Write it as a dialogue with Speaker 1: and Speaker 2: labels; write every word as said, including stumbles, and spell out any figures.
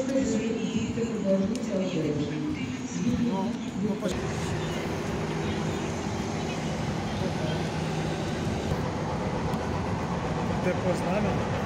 Speaker 1: високої зорі і художник цього періоду.
Speaker 2: Ну, ну, Ти познали?